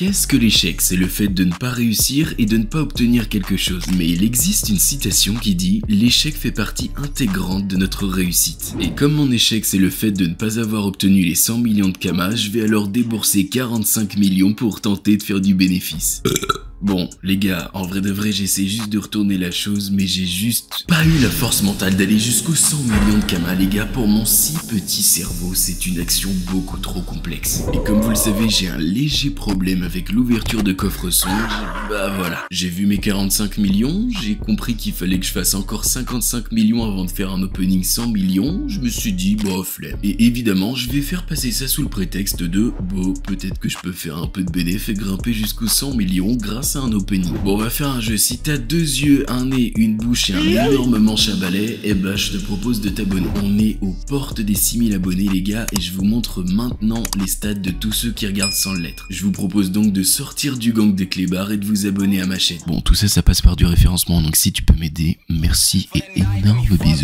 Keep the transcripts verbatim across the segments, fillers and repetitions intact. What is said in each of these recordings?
Qu'est-ce que l'échec? C'est le fait de ne pas réussir et de ne pas obtenir quelque chose. Mais il existe une citation qui dit « L'échec fait partie intégrante de notre réussite ». Et comme mon échec c'est le fait de ne pas avoir obtenu les cent millions de Kama, je vais alors débourser quarante-cinq millions pour tenter de faire du bénéfice. Bon, les gars, en vrai de vrai, j'essaie juste de retourner la chose, mais j'ai juste pas eu la force mentale d'aller jusqu'aux cent millions de Kama, les gars. Pour mon si petit cerveau, c'est une action beaucoup trop complexe. Et comme vous le savez, j'ai un léger problème avec l'ouverture de coffre sombre. Bah voilà, j'ai vu mes quarante-cinq millions, j'ai compris qu'il fallait que je fasse encore cinquante-cinq millions avant de faire un opening cent millions. Je me suis dit, bah flemme. Et évidemment, je vais faire passer ça sous le prétexte de, bon, peut-être que je peux faire un peu de bénéfice et grimper jusqu'aux cent millions grâce à un opening. Bon, on va faire un jeu. Si t'as deux yeux, un nez, une bouche et un énorme manche à balai, eh ben je te propose de t'abonner. On est aux portes des six mille abonnés, les gars, et je vous montre maintenant les stats de tous ceux qui regardent sans lettres. Je vous propose donc de sortir du gang des clébards et de vous abonner à ma chaîne. Bon, tout ça, ça passe par du référencement, donc si tu peux m'aider, merci et énorme bisous.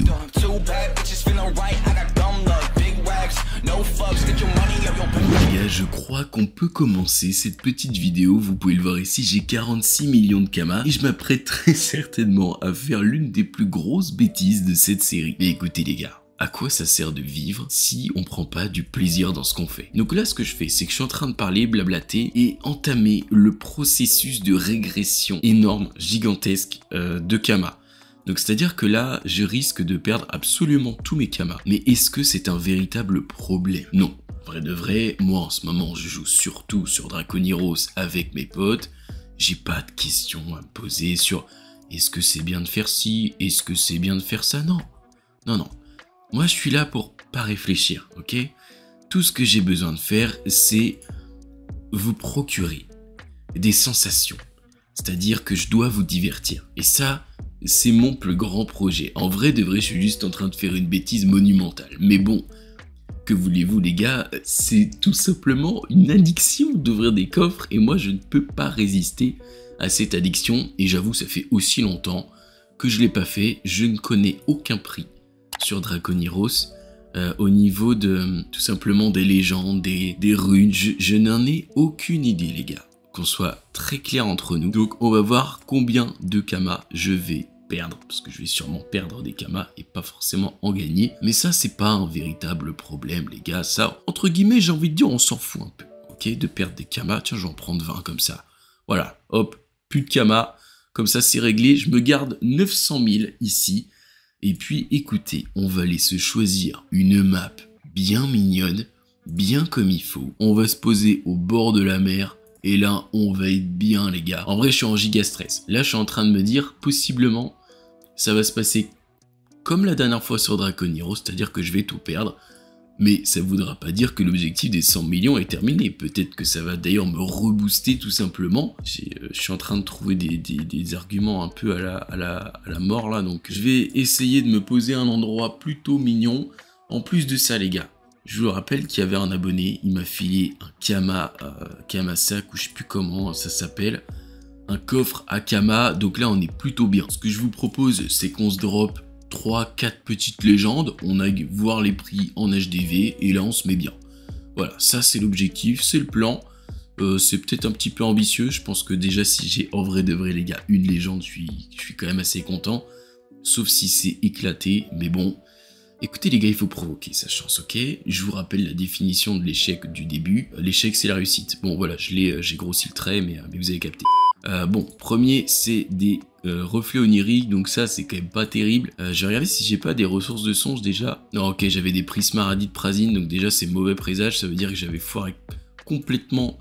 Les gars, je crois qu'on peut commencer cette petite vidéo. Vous pouvez le voir ici, j'ai quarante-six millions de Kama et je m'apprête très certainement à faire l'une des plus grosses bêtises de cette série. Mais écoutez les gars, à quoi ça sert de vivre si on prend pas du plaisir dans ce qu'on fait? Donc là, ce que je fais, c'est que je suis en train de parler, blablater et entamer le processus de régression énorme, gigantesque euh, de Kama. Donc c'est à dire que là, je risque de perdre absolument tous mes Kama. Mais est-ce que c'est un véritable problème? Non. Vrai de vrai, moi en ce moment, je joue surtout sur Draconiros avec mes potes. J'ai pas de questions à me poser sur est-ce que c'est bien de faire ci, est-ce que c'est bien de faire ça? Non. Non, non. Moi, je suis là pour pas réfléchir, ok? Tout ce que j'ai besoin de faire, c'est vous procurer des sensations. C'est-à-dire que je dois vous divertir. Et ça, c'est mon plus grand projet. En vrai de vrai, je suis juste en train de faire une bêtise monumentale. Mais bon, que voulez-vous les gars, c'est tout simplement une addiction d'ouvrir des coffres et moi je ne peux pas résister à cette addiction. Et j'avoue, ça fait aussi longtemps que je ne l'ai pas fait. Je ne connais aucun prix sur Draconiros euh, au niveau de tout simplement des légendes, des, des runes. Je, je n'en ai aucune idée les gars. Qu'on soit très clair entre nous. Donc on va voir combien de Kama je vais perdre, parce que je vais sûrement perdre des Kama et pas forcément en gagner. Mais ça, c'est pas un véritable problème, les gars. Ça, entre guillemets, j'ai envie de dire, on s'en fout un peu, ok, de perdre des Kama. Tiens, je vais en prendre vingt comme ça. Voilà, hop, plus de Kama. Comme ça, c'est réglé. Je me garde neuf cent mille ici. Et puis, écoutez, on va aller se choisir une map bien mignonne, bien comme il faut. On va se poser au bord de la mer. Et là, on va être bien, les gars. En vrai, je suis en giga stress. Là, je suis en train de me dire, possiblement, ça va se passer comme la dernière fois sur Draconiros, c'est-à-dire que je vais tout perdre. Mais ça ne voudra pas dire que l'objectif des cent millions est terminé. Peut-être que ça va d'ailleurs me rebooster tout simplement. Euh, je suis en train de trouver des, des, des arguments un peu à la, à, la, à la mort là. Donc, je vais essayer de me poser à un endroit plutôt mignon. En plus de ça, les gars. Je vous rappelle qu'il y avait un abonné, il m'a filé un Kama, euh, Kama sac, ou je sais plus comment ça s'appelle, un coffre à Kama, donc là on est plutôt bien. Ce que je vous propose, c'est qu'on se drop trois quatre petites légendes, on aille voir les prix en H D V, et là on se met bien. Voilà, ça c'est l'objectif, c'est le plan, euh, c'est peut-être un petit peu ambitieux, je pense que déjà si j'ai en vrai de vrai les gars une légende, je suis, je suis quand même assez content, sauf si c'est éclaté, mais bon... Écoutez les gars, il faut provoquer sa chance, ok? Je vous rappelle la définition de l'échec du début. L'échec, c'est la réussite. Bon, voilà, je l'ai, j'ai grossi le trait, mais, mais vous avez capté. Euh, bon, premier, c'est des euh, reflets oniriques, donc ça, c'est quand même pas terrible. Euh, je vais regarder si j'ai pas des ressources de songe déjà. Non, ok, j'avais des prismas radis de Prasine, donc déjà, c'est mauvais présage. Ça veut dire que j'avais foiré complètement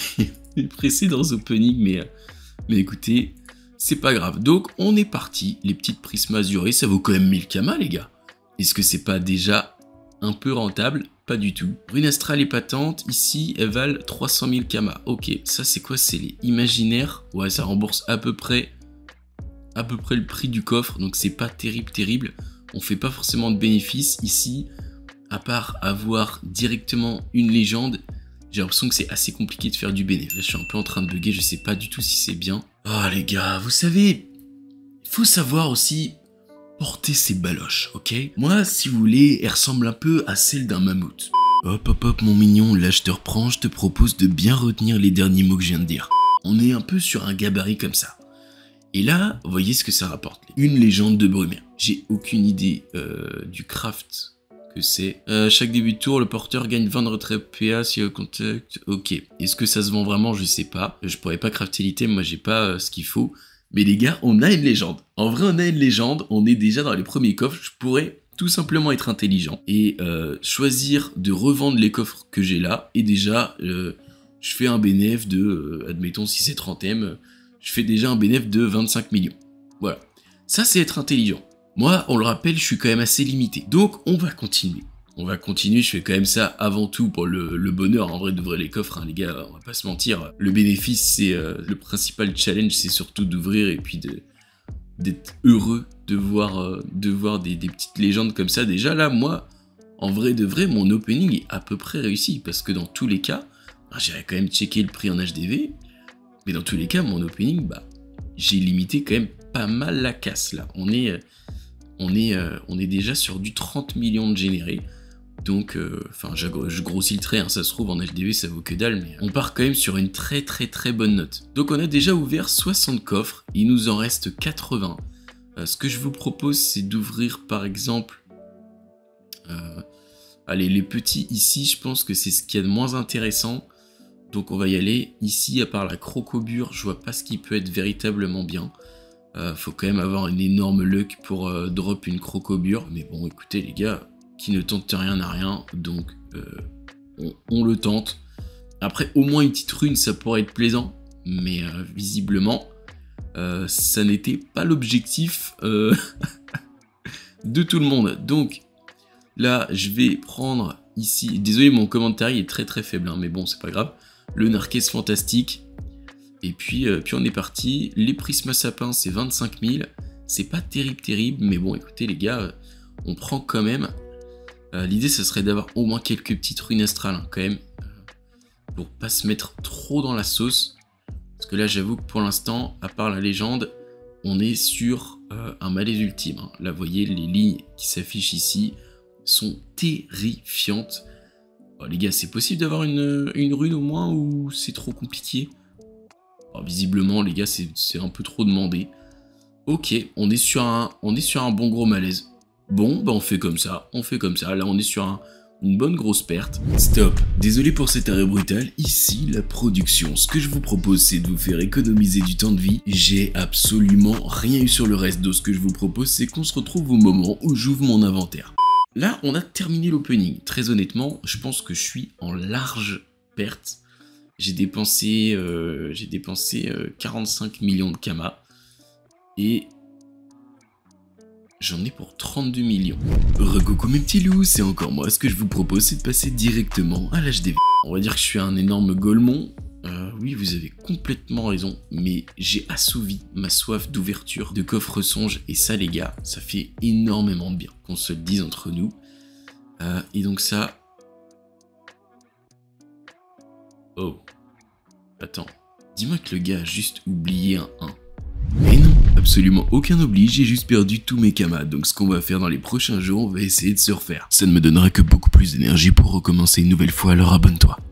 les précédents openings, mais, mais écoutez, c'est pas grave. Donc, on est parti. Les petites prismas azurées, ça vaut quand même mille Kama, les gars. Est-ce que c'est pas déjà un peu rentable? Pas du tout. Rune astrale épatante, ici, elles valent trois cent mille Kama. Ok, ça c'est quoi? C'est les imaginaires. Ouais, ça rembourse à peu près à peu près le prix du coffre, donc c'est pas terrible, terrible. On fait pas forcément de bénéfices ici, à part avoir directement une légende. J'ai l'impression que c'est assez compliqué de faire du bénéfice. Là, je suis un peu en train de bugger, je sais pas du tout si c'est bien. Oh les gars, vous savez, il faut savoir aussi... porter ses baloches, ok? Moi, si vous voulez, elle ressemble un peu à celle d'un mammouth. Hop hop hop mon mignon, là je te reprends, je te propose de bien retenir les derniers mots que je viens de dire. On est un peu sur un gabarit comme ça. Et là, vous voyez ce que ça rapporte. Une légende de Brumaire. J'ai aucune idée euh, du craft que c'est. Euh, chaque début de tour, le porteur gagne vingt de retrait P A si au contact. Ok. Est-ce que ça se vend vraiment? Je sais pas. Je pourrais pas crafter l'item, moi j'ai pas euh, ce qu'il faut. Mais les gars, on a une légende. En vrai, on a une légende. On est déjà dans les premiers coffres. Je pourrais tout simplement être intelligent et euh, choisir de revendre les coffres que j'ai là. Et déjà, euh, je fais un bénéfice de, euh, admettons si c'est trente M, je fais déjà un bénéfice de vingt-cinq millions. Voilà. Ça, c'est être intelligent. Moi, on le rappelle, je suis quand même assez limité. Donc, on va continuer. On va continuer, je fais quand même ça avant tout pour le, le bonheur, en vrai, d'ouvrir les coffres, hein, les gars, on va pas se mentir. Le bénéfice, c'est euh, le principal challenge, c'est surtout d'ouvrir et puis de d'être heureux de voir, euh, de voir des, des petites légendes comme ça. Déjà, là, moi, en vrai de vrai, mon opening est à peu près réussi, parce que dans tous les cas, j'irai quand même checker le prix en H D V, mais dans tous les cas, mon opening, bah, j'ai limité quand même pas mal la casse, là. On est, euh, on est, euh, on est déjà sur du trente millions de générés. Donc, enfin, euh, je grossis le trait, hein, ça se trouve en H D V ça vaut que dalle, mais on part quand même sur une très très très bonne note. Donc on a déjà ouvert soixante coffres, il nous en reste quatre-vingts. Euh, ce que je vous propose, c'est d'ouvrir par exemple, euh, allez, les petits ici, je pense que c'est ce qu'il y a de moins intéressant. Donc on va y aller. Ici, à part la crocobure, je vois pas ce qui peut être véritablement bien. Euh, faut quand même avoir une énorme luck pour euh, drop une crocobure, mais bon, écoutez les gars, qui ne tente rien n'a rien, donc euh, on, on le tente. Après, au moins une petite rune, ça pourrait être plaisant, mais euh, visiblement, euh, ça n'était pas l'objectif euh, de tout le monde. Donc là, je vais prendre ici, désolé, mon commentaire est très très faible, hein, mais bon, c'est pas grave. Le Narquez fantastique, et puis, euh, puis on est parti. Les Prisma Sapin, c'est vingt-cinq mille, c'est pas terrible terrible, mais bon, écoutez les gars, euh, on prend quand même. Euh, L'idée, ce serait d'avoir au moins quelques petites ruines astrales, hein, quand même, euh, pour pas se mettre trop dans la sauce. Parce que là, j'avoue que pour l'instant, à part la légende, on est sur euh, un malaise ultime. Hein. Là, vous voyez, les lignes qui s'affichent ici sont terrifiantes. Oh, les gars, c'est possible d'avoir une, une rune au moins ou c'est trop compliqué? Alors, visiblement, les gars, c'est un peu trop demandé. Ok, on est sur un, on est sur un bon gros malaise. Bon, bah on fait comme ça, on fait comme ça. Là, on est sur un, une bonne grosse perte. Stop, désolé pour cet arrêt brutal. Ici, la production. Ce que je vous propose, c'est de vous faire économiser du temps de vie. J'ai absolument rien eu sur le reste. Donc, ce que je vous propose, c'est qu'on se retrouve au moment où j'ouvre mon inventaire. Là, on a terminé l'opening. Très honnêtement, je pense que je suis en large perte. J'ai dépensé, euh, j'ai dépensé euh, quarante-cinq millions de Kama. Et j'en ai pour trente-deux millions. Recoucou mes petits loups, c'est encore moi. Ce que je vous propose, c'est de passer directement à l'H D V. On va dire que je suis un énorme golemon. Euh, oui, vous avez complètement raison, mais j'ai assouvi ma soif d'ouverture de coffre songe, et ça les gars, ça fait énormément de bien, qu'on se le dise entre nous. Euh, et donc ça... Oh. Attends. Dis-moi que le gars a juste oublié un un. Mais non, absolument aucun oubli, j'ai juste perdu tous mes kamas, donc ce qu'on va faire dans les prochains jours, on va essayer de se refaire. Ça ne me donnera que beaucoup plus d'énergie pour recommencer une nouvelle fois, alors abonne-toi.